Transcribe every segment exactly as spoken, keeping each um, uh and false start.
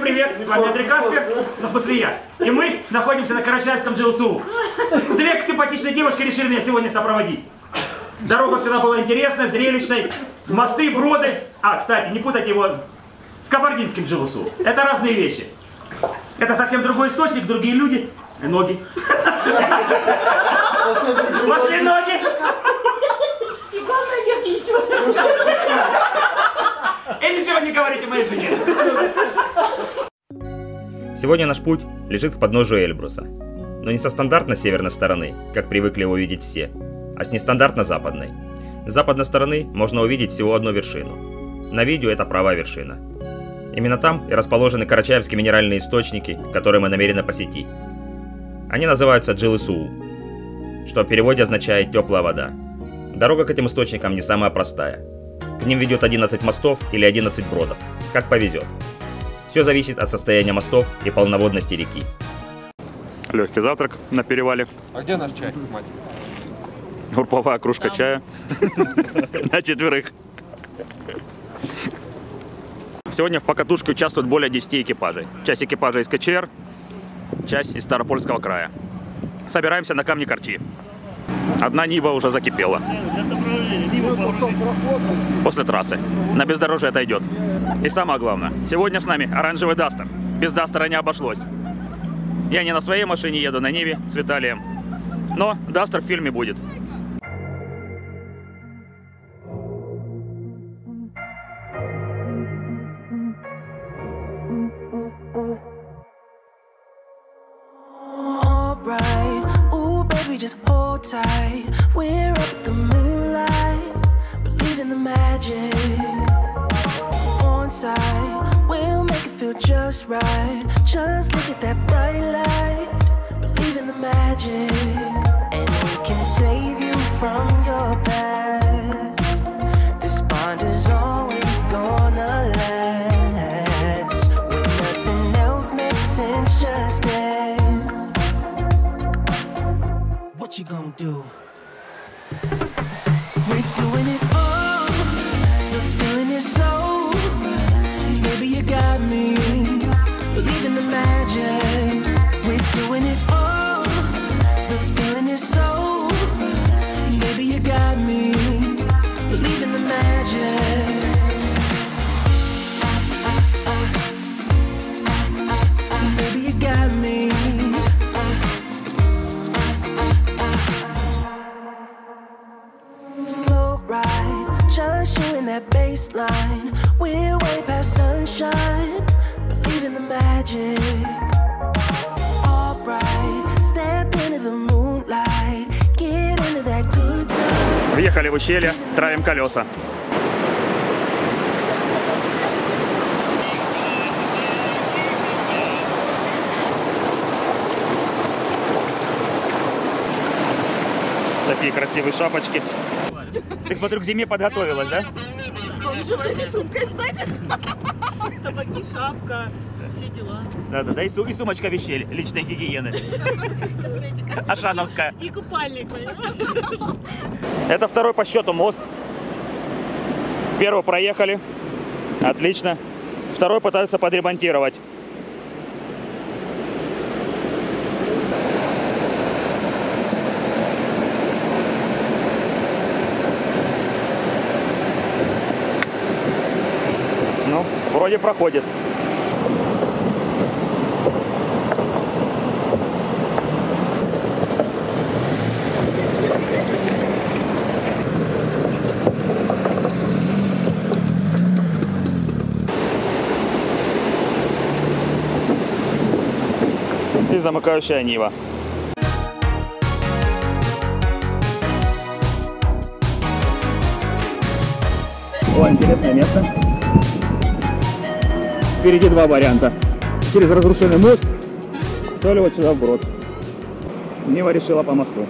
привет! С вами Андрей Каспер, ну в смысле я. И мы находимся на Карачаевском ДжилСУ. Две симпатичные девушки решили меня сегодня сопроводить. Дорога сюда была интересной, зрелищной. Мосты, броды. А, кстати, не путайте его с кабардинским джилсу. Это разные вещи. Это совсем другой источник, другие люди. И ноги. Пошли ноги. И главное, веки еще. И ничего не говорите моей жене. Сегодня наш путь лежит к подножию Эльбруса. Но не со стандартной северной стороны, как привыкли его видеть все, а с нестандартно западной. С западной стороны можно увидеть всего одну вершину. На видео это правая вершина. Именно там и расположены карачаевские минеральные источники, которые мы намерены посетить. Они называются джилсу, что в переводе означает «теплая вода». Дорога к этим источникам не самая простая. К ним ведет одиннадцать мостов или одиннадцать бродов, как повезет. Все зависит от состояния мостов и полноводности реки. Легкий завтрак на перевале. А где наш чай, мать? Групповая кружка чая на четверых. Сегодня в покатушке участвует более десяти экипажей. Часть экипажа из КЧР, часть из Ставропольского края. Собираемся на камни Корчи. Одна Нива уже закипела. После трассы. На бездорожье отойдет. И самое главное, сегодня с нами оранжевый Дастер. Без Дастера не обошлось. Я не на своей машине еду, на Ниве с Виталием. Но Дастер в фильме будет. Just hold tight, we're up at the moonlight, believe in the magic. On side, we'll make it feel just right. Just look at that bright light, believe in the magic. And we can save you from your past. This bond is always gonna last. When nothing else makes sense, just dance. What you gonna do? We're doing it all. The feeling is so. Maybe you got me. Believe in the magic. We're doing it all. The feeling is so. Maybe you got me. Believe in the magic. Maybe you got me. Just you in that baseline. We're way past sunshine. Believe in the magic. Alright, step into the moonlight. Get into that good time. Въехали в ущелье, травим колеса. Такие красивые шапочки. Ты, смотрю, к зиме подготовилась, да? С бомжевой сумкой сзади. Сапоги, шапка, все дела. Да-да-да, и, су и сумочка вещей личной гигиены. Косметика. Ашановская. И купальник, понимаешь? Это второй по счету мост. Первый проехали. Отлично. Второй пытаются подремонтировать. Ну, вроде проходит. И замыкающая Нива. О, интересное место. Впереди два варианта. Через разрушенный мост, то ли вот сюда вброд. Нива решила по мосту.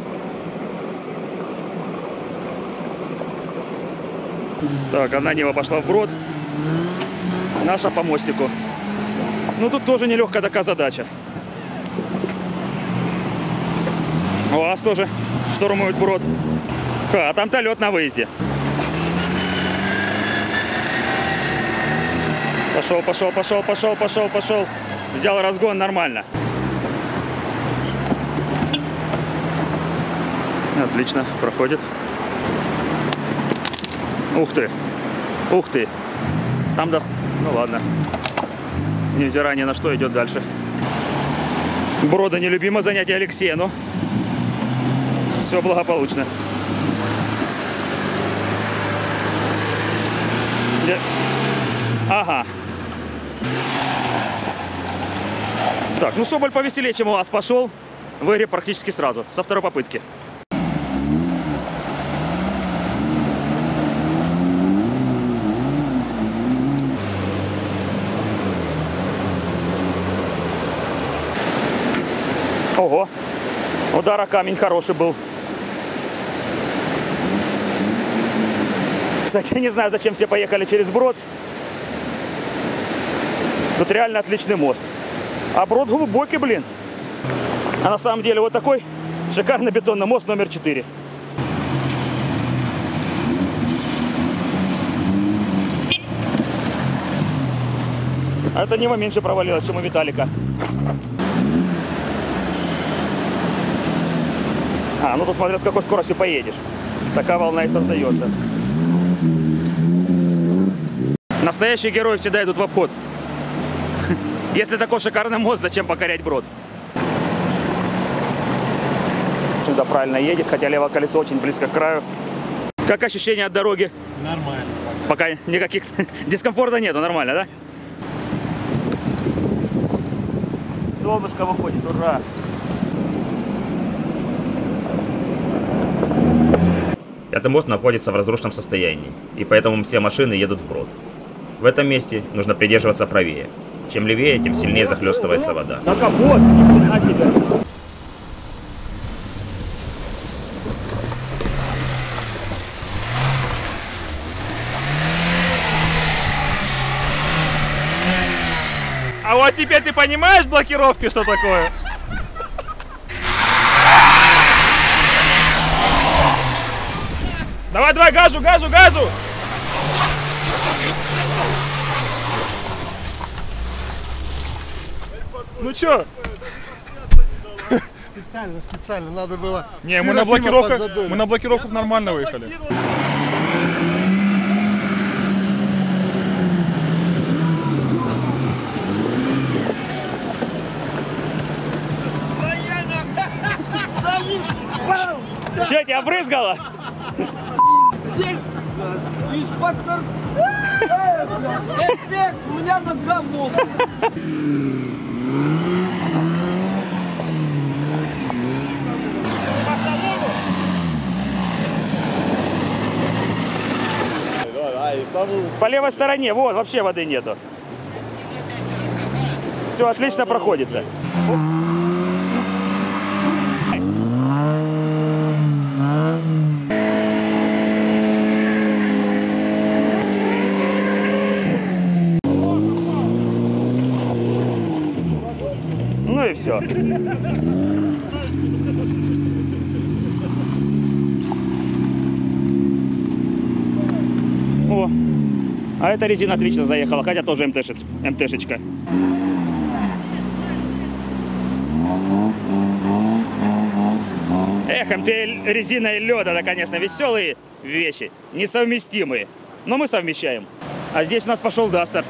Так, одна Нива пошла вброд, наша по мостику. Ну тут тоже нелегкая такая задача. УАЗ тоже штурмует брод. Ха, а там-то лед на выезде. Пошел, пошел, пошел, пошел, пошел, пошел. Взял разгон, нормально. Отлично, проходит. Ух ты, ух ты. Там даст, ну ладно. Невзирая ни на что, идет дальше. Броды нелюбимое занятие Алексея, но все благополучно. Где? Ага. Так, ну Соболь повеселее, чем у вас пошел. В игре практически сразу, со второй попытки. Ого, удар о камень хороший был. Кстати, я не знаю, зачем все поехали через брод. Тут реально отличный мост. А брод глубокий, блин. А на самом деле вот такой шикарный бетонный мост номер четыре. А это Нива меньше провалилась, чем у Виталика. А, ну тут смотря с какой скоростью поедешь. Такая волна и создается. Настоящие герои всегда идут в обход. Если такой шикарный мост, зачем покорять брод? Сюда правильно едет, хотя левое колесо очень близко к краю. Как ощущение от дороги? Нормально. Пока никаких дискомфорта нету, нормально, да? Солнышко выходит, ура! Этот мост находится в разрушенном состоянии, и поэтому все машины едут вброд. В этом месте нужно придерживаться правее. Чем левее, тем сильнее захлестывается вода. На капот, ни хрена себе. А вот теперь ты понимаешь блокировки, что такое? Давай, давай, газу, газу, газу! Ну чё? Специально, специально, надо было... Не, мы на блокировках, мы на блокировках нормально выехали. Че, тебя брызгало? Здесь из-под эффект, у меня нога мокрая. По левой стороне, вот, вообще воды нету. Все отлично проходится. Ну и все. О, а эта резина отлично заехала, хотя тоже МТшечка. Эх, МТ резина и лед, это, конечно, веселые вещи, несовместимые. Но мы совмещаем. А здесь у нас пошел Дастер.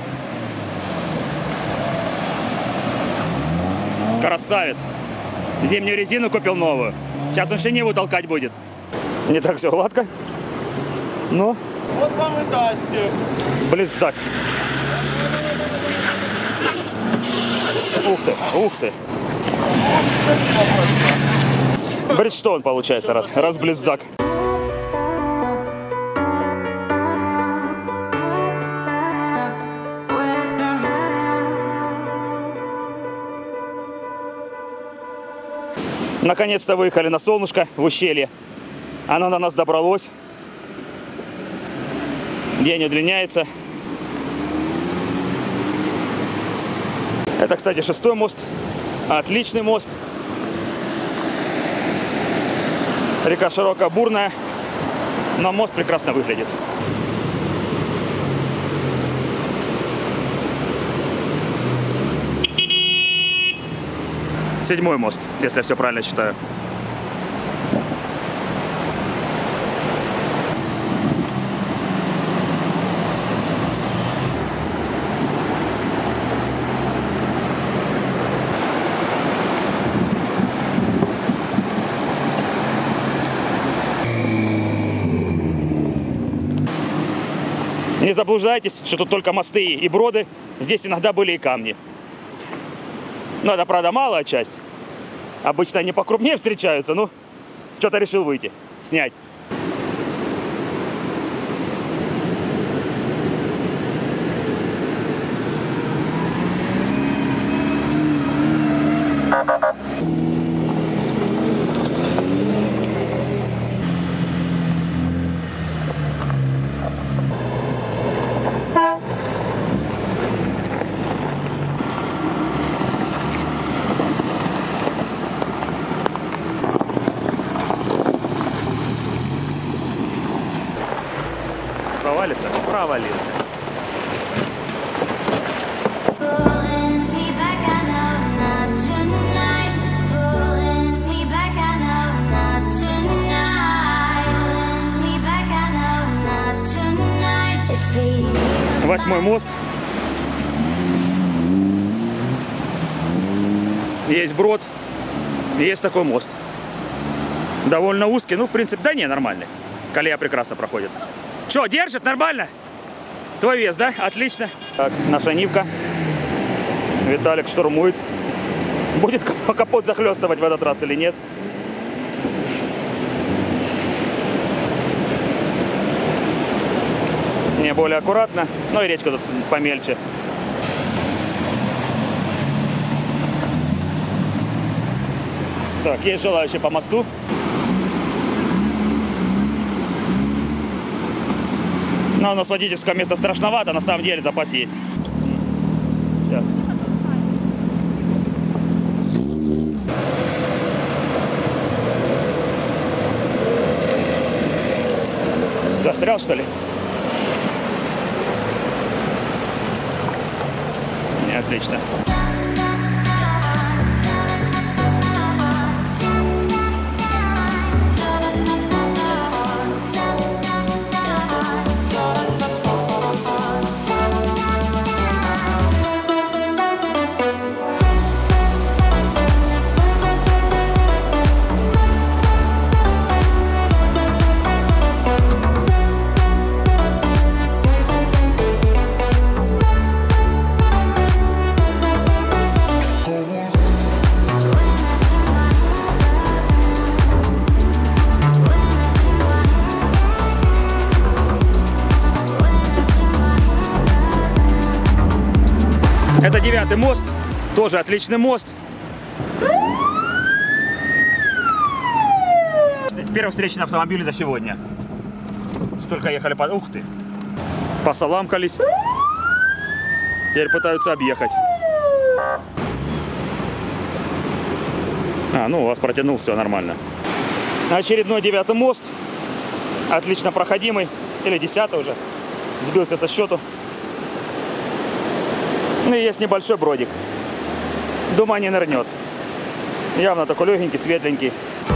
Красавец. Зимнюю резину купил новую. Сейчас он шиниву толкать будет. Не так все гладко. Но... Вот вам и Дастер. Близзак. Ух ты, ух ты. Бриджстон получается, раз, раз близзак. Наконец-то выехали на солнышко в ущелье. Оно на нас добралось. День удлиняется. Это, кстати, шестой мост. Отличный мост. Река широкая, бурная, но мост прекрасно выглядит. Седьмой мост, если я все правильно считаю. Не заблуждайтесь, что тут только мосты и броды. Здесь иногда были и камни. Но это, правда, малая часть. Обычно они покрупнее встречаются, ну, что-то решил выйти, снять. Провалится? Провалился. Восьмой мост. Есть брод, есть такой мост. Довольно узкий, ну, в принципе, да не, нормальный. Колея прекрасно проходит. Что, держит? Нормально? Твой вес, да? Отлично. Так, наша Нивка. Виталик штурмует. Будет капот захлестывать в этот раз или нет? Не, более аккуратно. Ну и речка тут помельче. Так, есть желающие по мосту. Но у нас водительское место страшновато, на самом деле запас есть. Сейчас. Застрял, что ли? Не, отлично. Это девятый мост, тоже отличный мост. Первый встречный автомобиль за сегодня. Столько ехали по... Ух ты! Посаламкались. Теперь пытаются объехать. А, ну у вас протянул, все нормально. Очередной девятый мост. Отлично проходимый. Или десятый уже. Сбился со счету. Ну и есть небольшой бродик. Думаю, не нырнет. Явно такой легенький, светленький.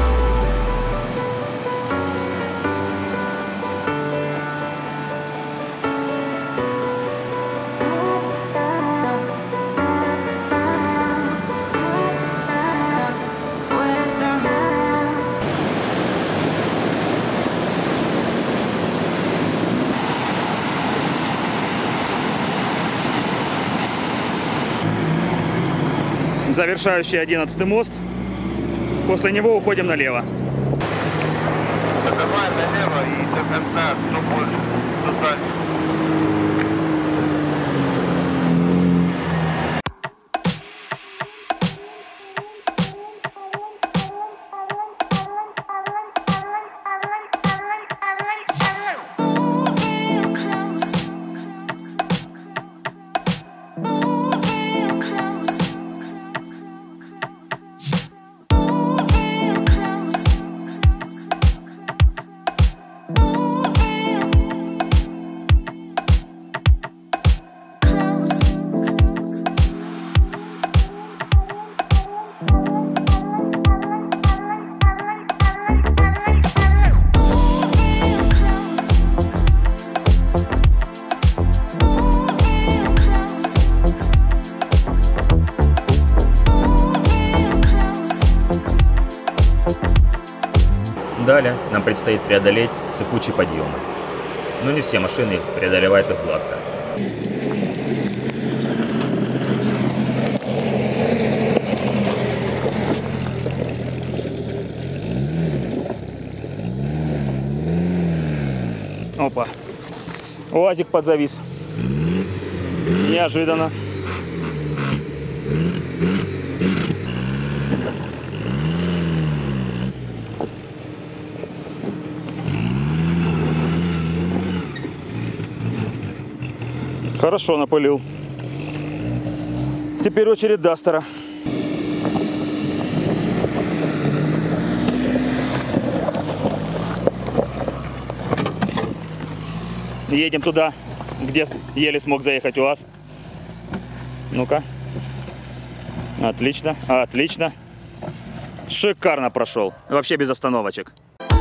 Завершающий одиннадцатый мост. После него уходим налево. Давай налево и до конца, что будет. Туда. фестиваля нам предстоит преодолеть сыпучие подъемы. Но не все машины преодолевают их гладко. Опа. УАЗик подзавис. Неожиданно. Хорошо напылил. Теперь очередь Дастера. Едем туда, где еле смог заехать УАЗ. Ну-ка. Отлично, отлично. Шикарно прошел. Вообще без остановочек.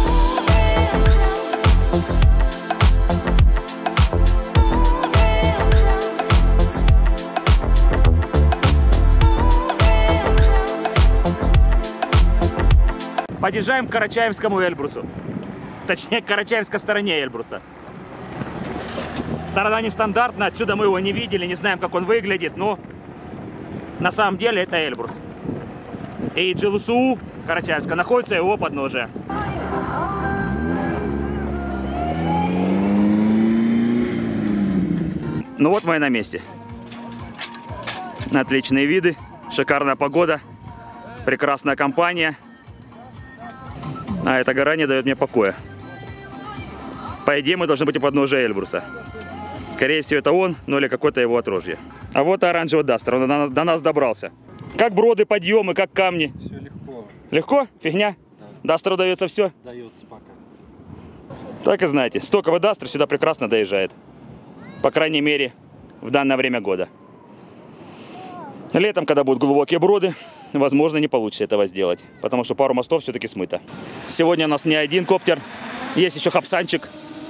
Подъезжаем к Карачаевскому Эльбрусу. Точнее, к Карачаевской стороне Эльбруса. Сторона нестандартная, отсюда мы его не видели, не знаем, как он выглядит, но на самом деле это Эльбрус. И ДжилСУ Карачаевска находится его подножие. Ну вот мы и на месте. Отличные виды, шикарная погода, прекрасная компания. А эта гора не дает мне покоя. По идее, мы должны быть у подножия Эльбруса. Скорее всего, это он, ну или какое-то его отрожье. А вот оранжевый Дастер, он до нас, до нас добрался. Как броды, подъемы, как камни. Все легко. Легко? Фигня? Да. Дастеру дается все? Дается пока. Так и знаете, стоковый Дастер сюда прекрасно доезжает. По крайней мере, в данное время года. Летом, когда будут глубокие броды, возможно, не получится этого сделать. Потому что пару мостов все-таки смыто. Сегодня у нас не один коптер. Есть еще хапсанчик.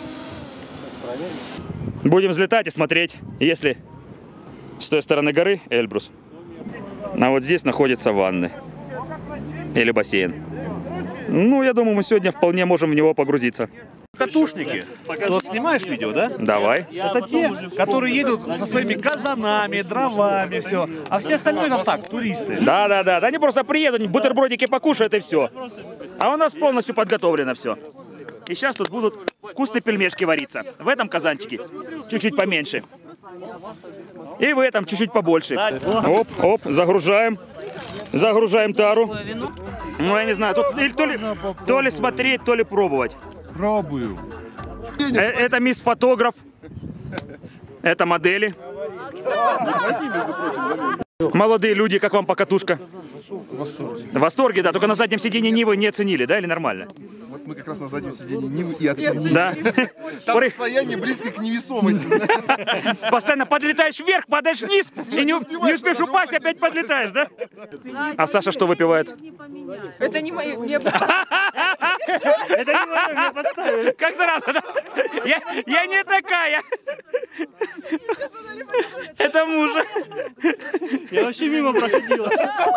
Будем взлетать и смотреть, если с той стороны горы Эльбрус. А вот здесь находятся ванны. Или бассейн. Ну, я думаю, мы сегодня вполне можем в него погрузиться. Катушники. Ты вот снимаешь видео, да? Давай. Это те, которые едут со своими казанами, дровами, все. А все остальные там так, туристы. Да, да, да. Да они просто приедут, бутербродики покушают и все. А у нас полностью подготовлено все. И сейчас тут будут вкусные пельмешки вариться. В этом казанчике чуть-чуть поменьше. И в этом чуть-чуть побольше. Оп, оп, загружаем. Загружаем тару. Ну, я не знаю, тут то ли, то ли смотреть, то ли пробовать. Пробую. Это мисс фотограф. Это модели. Молодые люди, как вам покатушка? В восторге. В восторге, да. Только на заднем сиденье Нивы не оценили, да, или нормально? Вот мы как раз на заднем сиденье Нивы и оценили. Да. Там состояние близко к невесомости. Постоянно подлетаешь вверх, падаешь вниз, и не, не успеешь упасть, опять подлетаешь, да? А Саша что выпивает? Это не мои, мне... Это не мое, мне поставили. Как сразу, да? Я, я не такая. Это мужа. Я вообще мимо проходила.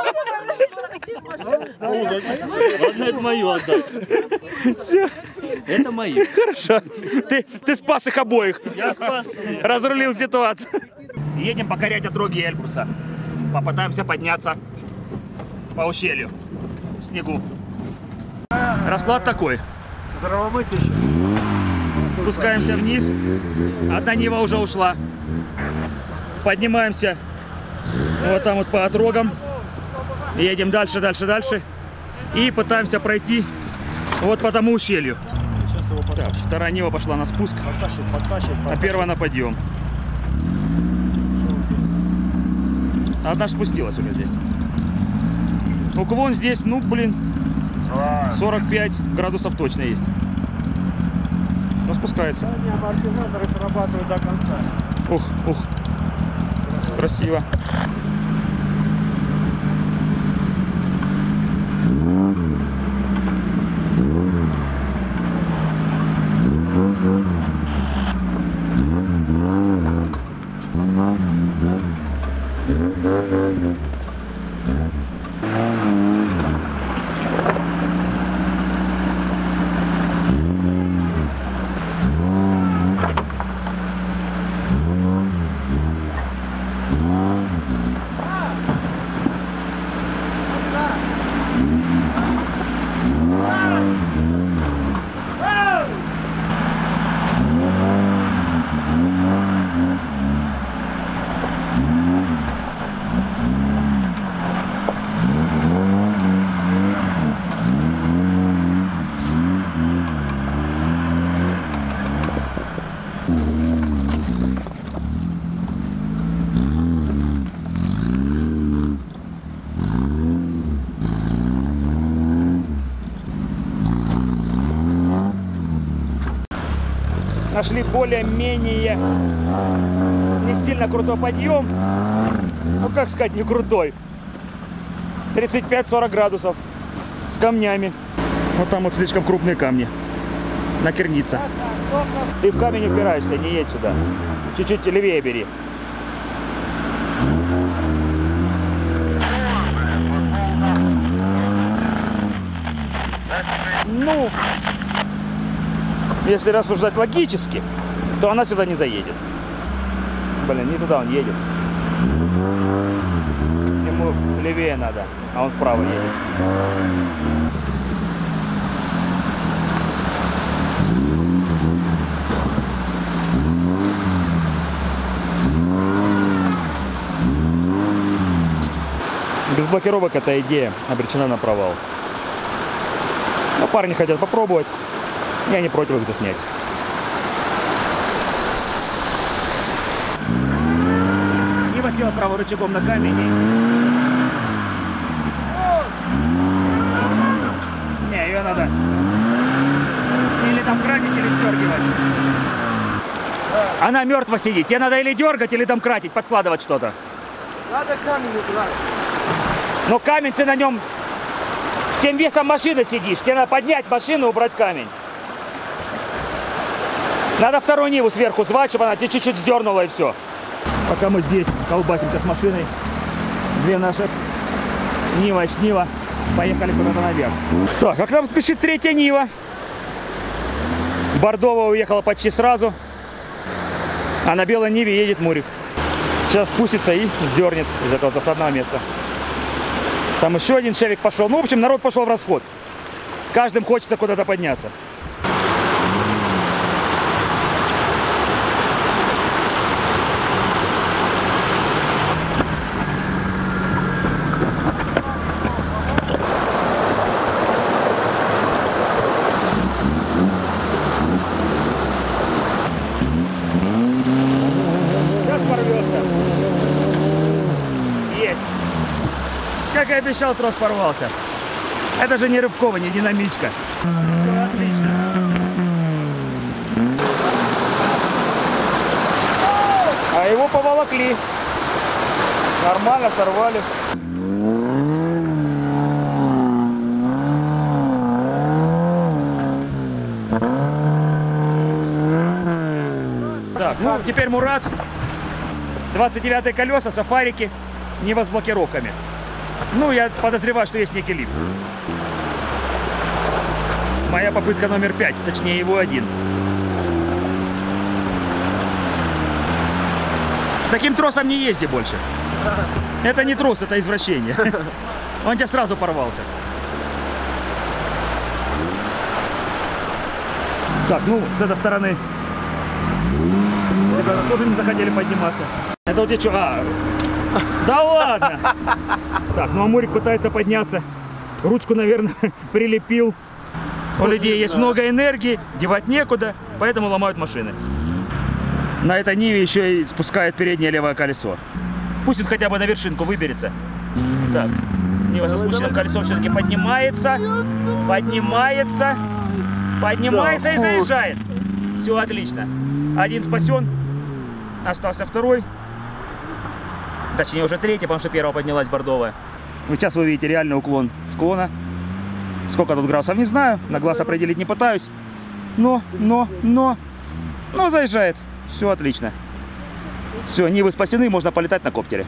Ладно, это мою отдай. Все. Это мои. Хорошо. Ты, ты спас их обоих. Я спас всех. Разрулил ситуацию. Едем покорять отроги Эльбруса. Попытаемся подняться по ущелью в снегу. Расклад такой. Здравомыслящий. Спускаемся вниз. Одна Нива уже ушла. Поднимаемся вот там вот по отрогам. Едем дальше, дальше, дальше. И пытаемся пройти вот по тому ущелью. Так, вторая Нива пошла на спуск, а первая на подъем. Одна ж спустилась уже здесь. Уклон здесь, ну блин, сорок пять градусов точно есть. Но спускается. Амортизаторы срабатывают до конца. Ух, ух. Красиво. Нашли более-менее не сильно крутой подъем. Ну, как сказать, не крутой. тридцать пять сорок градусов. С камнями. Вот там вот слишком крупные камни. Накерниться. Ты в камень упираешься, не едь сюда. Чуть-чуть левее бери. Ну, если рассуждать логически, то она сюда не заедет. Блин, не туда он едет. Ему левее надо, а он вправо едет. Без блокировок эта идея обречена на провал. Но парни хотят попробовать. Я не против их заснять. Нива села правым рычагом на камень. Не, ее надо или там кратить, или сдергивать. Она мертво сидит. Тебе надо или дергать, или там кратить, подкладывать что-то. Надо камень убрать. Но камень, ты на нем всем весом машины сидишь. Тебе надо поднять машину и убрать камень. Надо вторую Ниву сверху звать, чтобы она тебе чуть-чуть сдернула и все. Пока мы здесь колбасимся с машиной, две наших Нива и Снива поехали куда-то наверх. Так, а к нам спешит третья Нива. Бордовая уехала почти сразу, а на белой Ниве едет Мурик. Сейчас спустится и сдернет из этого засадного места. Там еще один шевик пошел. Ну, в общем, народ пошел в расход. Каждым хочется куда-то подняться. Как и обещал, трос порвался. Это же не рывковый, не динамичка. Все отлично. А его поволокли. Нормально сорвали. Так, ну теперь Мурат. двадцать девятые колеса, сафарики, Нива с блокировками. Ну, я подозреваю, что есть некий лифт. Моя попытка номер пять, точнее его один. С таким тросом не езди больше. Это не трос, это извращение. Он тебя сразу порвался. Так, ну, с этой стороны ребята тоже не захотели подниматься. Это у тебя что? А, да ладно! Так, ну а Мурик пытается подняться. Ручку, наверное, прилепил. У людей есть много энергии, девать некуда, поэтому ломают машины. На этой Ниве еще и спускает переднее левое колесо. Пусть он хотя бы на вершинку выберется. Так, Нива со спущенным колесом все-таки поднимается. Поднимается. Поднимается и заезжает. Все отлично. Один спасен. Остался второй. Точнее, уже третья, потому что первая поднялась бордовая. Вот сейчас вы видите реальный уклон склона. Сколько тут градусов, не знаю. На глаз определить не пытаюсь. Но, но, но, но заезжает. Все отлично. Все, Нивы спасены, можно полетать на коптере.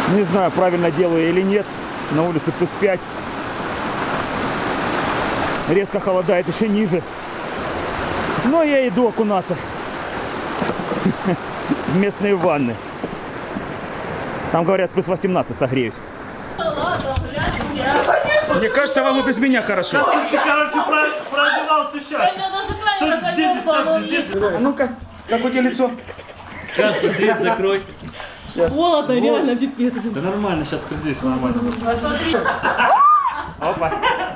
Не знаю, правильно делаю или нет. На улице плюс пять. Резко холодает еще ниже. Но я иду окунаться в местные ванны. Там, говорят, плюс восемнадцать согреюсь. Мне кажется, вам и без меня хорошо. Ты, короче, проживал все счастье. Тут здесь, тут здесь. А ну-ка, как у тебя лицо? Сейчас ты дверь закрой. Холодно, реально пипец. Да нормально, сейчас придешь, нормально. Посмотри. Опа.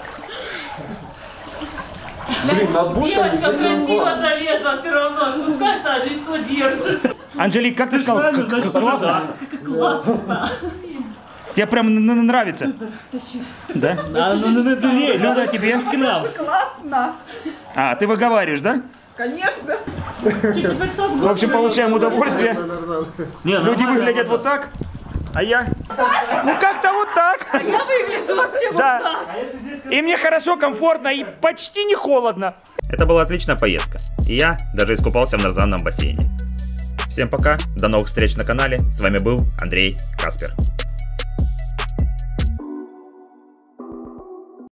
Блин, надо будет там Девочка здесь красиво залезла все равно, спускается, а лицо держит. Анжелик, как ты сказал? Правильно, значит, Классно? Классно. Тебе прям н- н- нравится? Да? А, ну, ну, ну, ну, Люда, тебе? к нам. Классно. А, ты выговариваешь, да? Конечно. Теперь В общем, получаем удовольствие. Не, Люди нормально, выглядят нормально. вот так, а я... Ну как-то вот так. Я выгляжу вообще Да. вот так. И мне хорошо, комфортно и почти не холодно. Это была отличная поездка, и я даже искупался в нарзанном бассейне. Всем пока, до новых встреч на канале, с вами был Андрей Каспер.